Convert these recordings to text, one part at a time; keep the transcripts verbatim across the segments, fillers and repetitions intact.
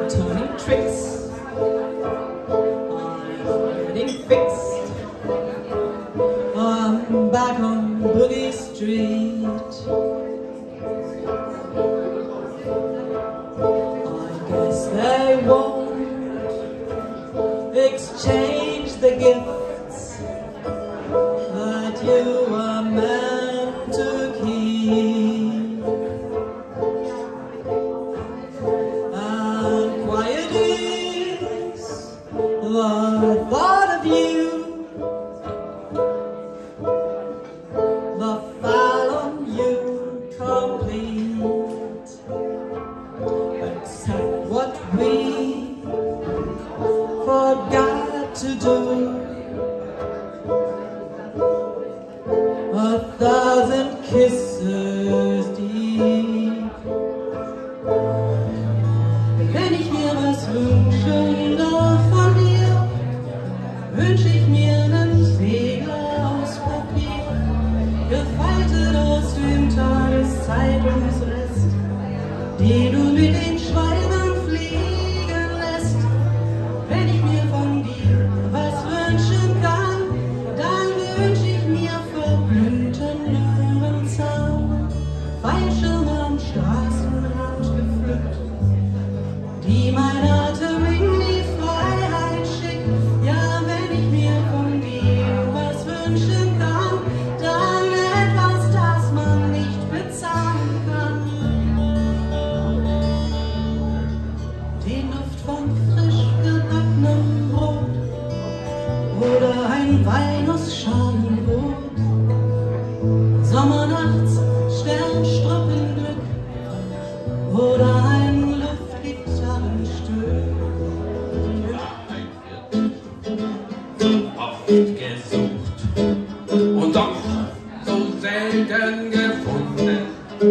turning tricks. I'm getting fixed. I'm back on Boogie Street. I guess they won't exchange the gifts that you were meant to keep. And quiet is the thought of you, the foul on you complete. Accept what we forgot to do. A thousand kisses deep. Wenn ich mir was wünschen darf von dir, wünsch ich mir einen Segel aus Papier, gefaltet aus dem Tageszeitungsrest, die du mit den Schwalben fliegen lässt. Wenn ich mir von dir was wünschen kann, dann wünsch ich mir verblühten Löwenzahn, Fallschirme am Straßenrand gepflückt, die mein Atem in die Freiheit schickt. Ja, wenn ich mir von dir was wünschen kann, dann etwas, das man nicht bezahlen kann. Den Duft von frisch gebackenem Brot oder ein Walnussschalenbrot, sommernachts Sternstruppenglück oder ein Luftgitarrenstück. Oft gesucht und doch so selten gefunden.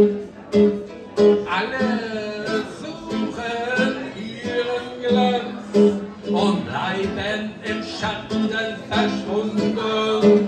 Alle suchen ihren Glanz und bleiben im Schatten verschwunden.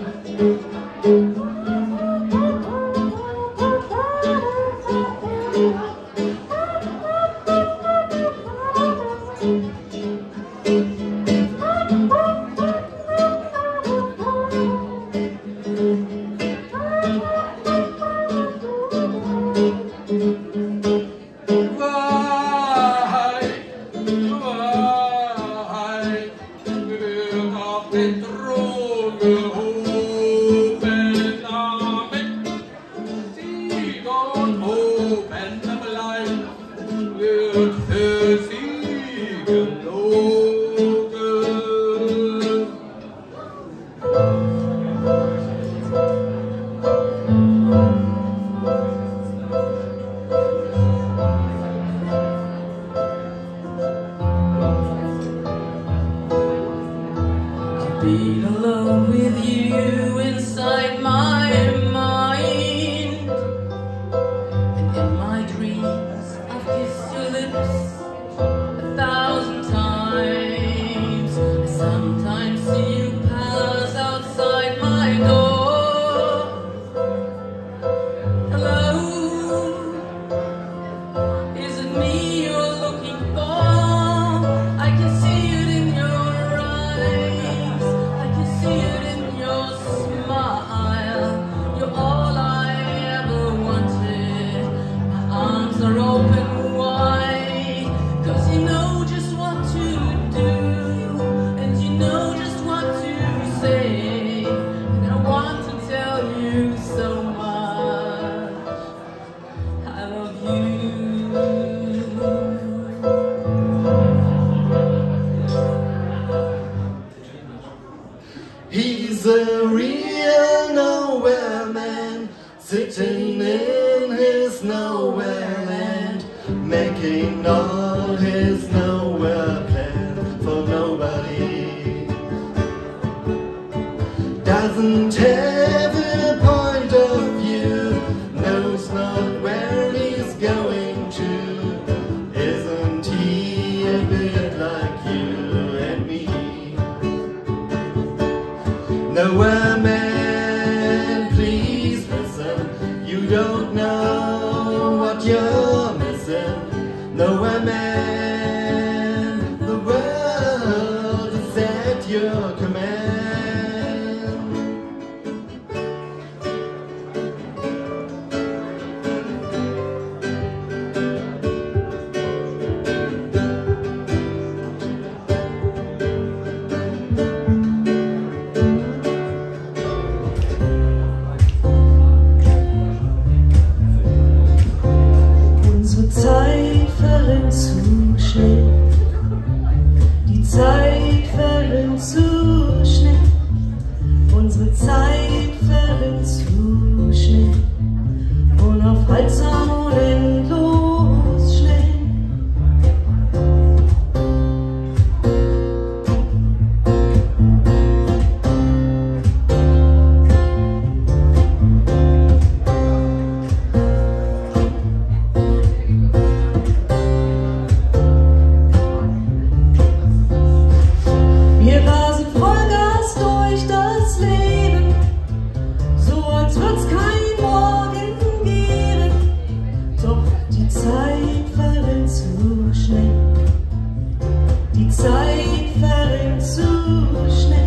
Den Thron gehoben, damit Sieg und oben bleibt, wird für sie gelogen. Be alone with you inside my mind, and in my dreams I've kissed your lips a thousand times. I sometimes see you pass outside my door. Hello, is it me you're looking for? I can see it in your eyes, see it in your smile. You're all I ever wanted. My arms are open wide, 'cause you know just what to do, and you know just what to say. And I want to tell you so much. I love you. He's a real nowhere man, sitting in his nowhere land, making all his nowhere plan for nobody. Doesn't have a point of view, knows not where he's going to. Isn't he a bit like you and me? Nowhere man, please listen. You don't know what you're missing. Nowhere man, zu schnell, die Zeit verrinnt zu schnell.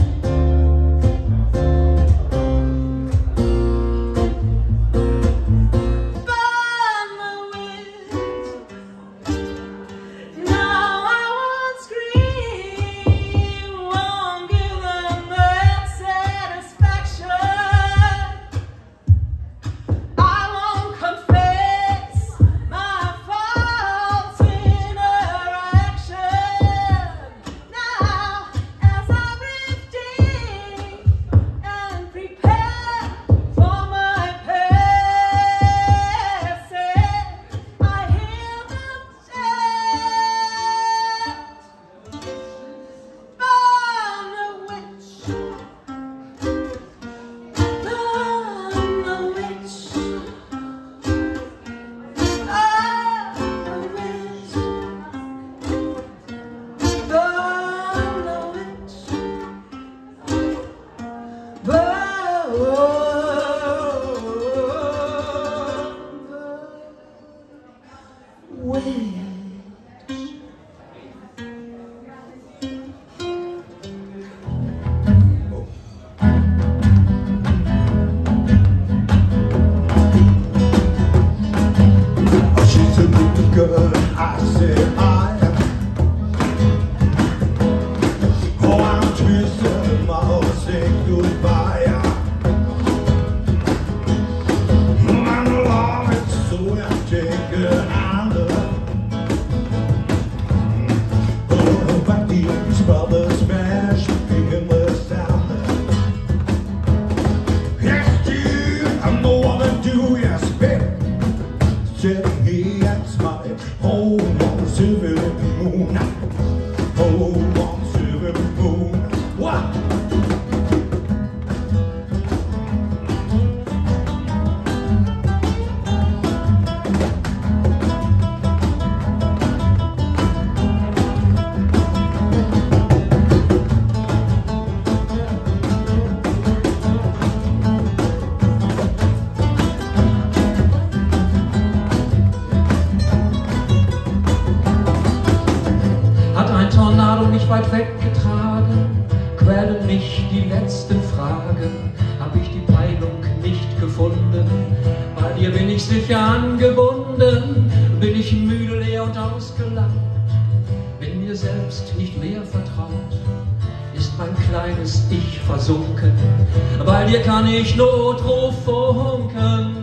I said I am. Oh, I'm twisted, my heart saying goodbye. My love is so empty, girl, I love. Oh, but these brothers smash in the sound. Yes, dear, I know what to do, yes, baby. Sitting here and smiling, hold on, silver moon, hold on, silver moon. What? Tornado mich weit weggetragen, quälen mich die letzten Fragen. Hab ich die Peilung nicht gefunden, bei dir bin ich sicher angebunden. Bin ich müde, leer und ausgelaugt, bin mir selbst nicht mehr vertraut. Ist mein kleines Ich versunken, bei dir kann ich Notruf funken.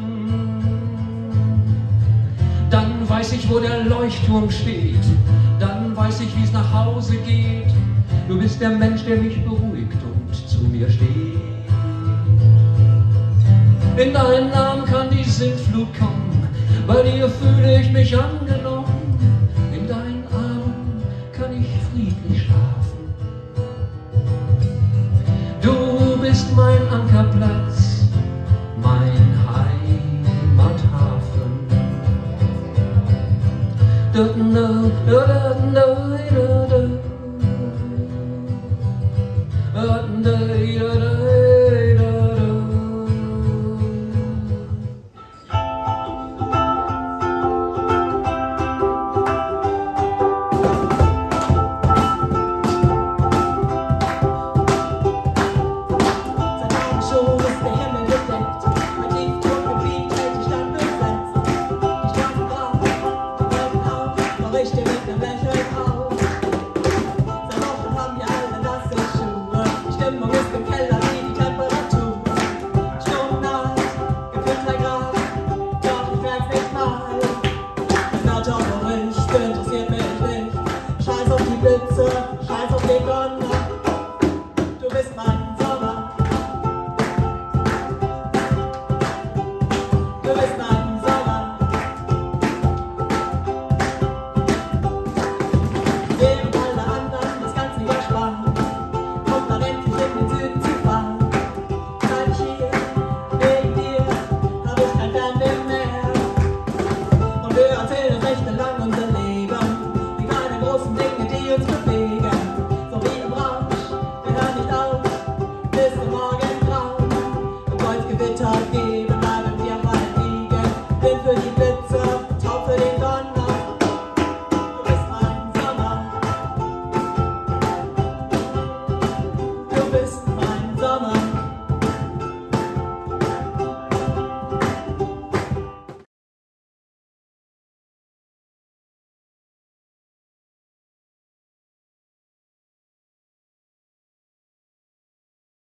Dann weiß ich, wo der Leuchtturm steht, dann weiß ich, wie es nach Hause geht. Du bist der Mensch, der mich beruhigt und zu mir steht. In deinen Namen kann die Sintflut kommen, bei dir fühle ich mich angenommen. In deinen Armen kann ich friedlich schlafen. Du bist mein Ankerplatz, mein Heimathafen. Da, da, da, da, da, da, da. Da, da, da, da. Interessiert mich nicht. Scheiß auf die Blitze, scheiß auf den Donner.